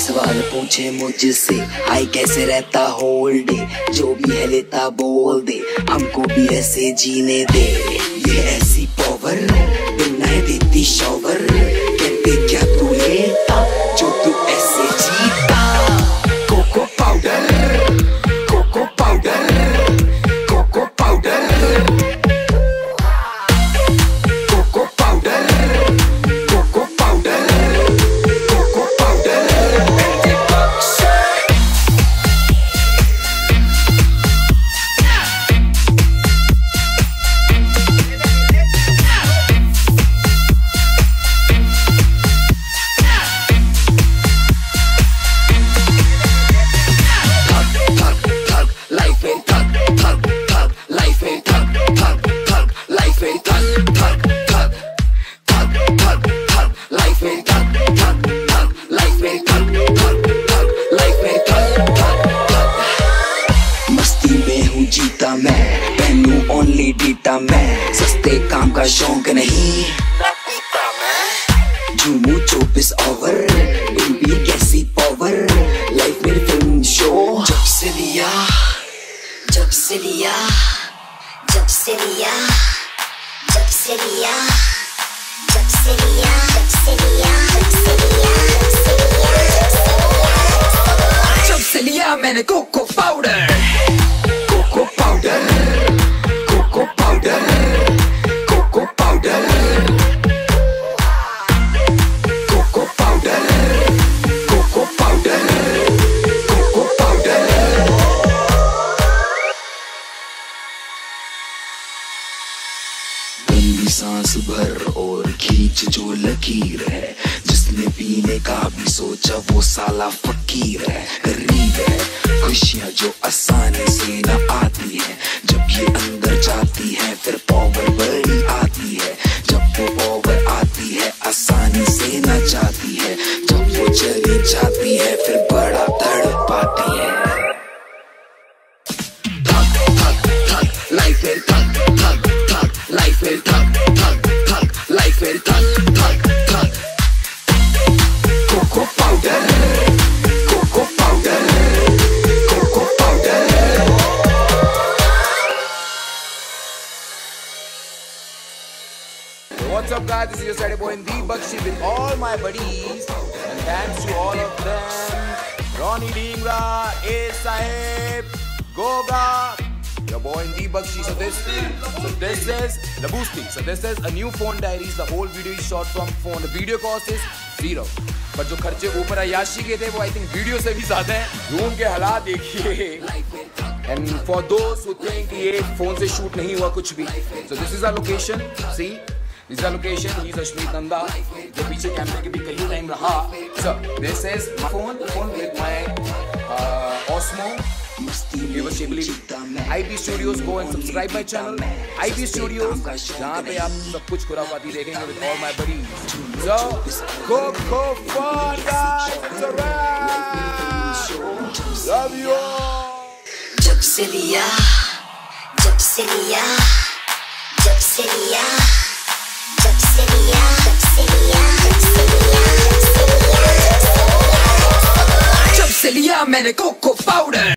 सवाल पूछे मुझसे, हाय कैसे रहता होल डे, जो भी है लेता बोल दे, हमको भी ऐसे जीने दे। ये ऐसी पावर बिना है देती शॉवर, कहते क्या तू लेता जो तू ऐसे जीता। Cocoa powder, cocoa powder, cocoa powder, cocoa powder, cocoa powder, cocoa powder. जीता मैं, पहनूं ओनली डीटा मैं, सस्ते काम का शौक नहीं पीता मैं। झूमू 24 ओवर, बेबी कैसी पावर, लाइफ मेरी फिल्म शो। जब से लिया, जब से लिया, जब से लिया, जब से लिया, जब से लिया, जब से लिया, जब से लिया, जब से लिया मैंने cocoa powder. Cocoa powder, cocoa powder, cocoa powder, cocoa powder, cocoa powder, cocoa powder. गंदी सांस भर और खींच जो लकीर है, जिसने पीने का भी सोचा वो साला फकीर है। गरीब है खुशियाँ जो आसानी से न आती है, जब ये अंदर जाती है फिर पावर बड़ी आती है। जब वो पावर आती है आसानी से न जाती है, जब वो चली जाती है फिर बड़ा तड़पाती है। थक थक थक लाइफ है, थक थक थक लाइफ है, थक थक थक लाइफ है, थक थक थक। Cocoa powder, cocoa powder, cocoa powder. What's up guys, this is your Saturday boy Deep Bakshi with all my buddies, and thanks to all of them, Ronnie Dhingra, A Sahib, Goga, your boy Deep Bakshi. So this is the boosting. So this is a new phone diaries. The whole video is shot from phone. The video cost is 0, पर जो खर्चे ऊपर अयाशी के थे वो I think video से भी ज्यादा है। रूम के हालात देखिए, एंड फॉर दोस्त हु थिंक ये फोन से शूट नहीं हुआ कुछ भी, so this is a location, see this is a location. He is Ashmeet Nanda जो पीछे कैमरे के भी कहीं टाइम रहा। So this is my phone with my Osmo reversibility. IB Studios, go and subscribe my channel IB Studios, जहाँ पे आप सब कुछ खुराफाती देखेंगे with all my buddies. So go fun guys, it's a wrap. Love you all. जब से लिया, जब से लिया, जब से लिया, जब से लिया, जब से लिया, जब से लिया, जब से लिया, जब से लिया मैंने कोको पाउडर।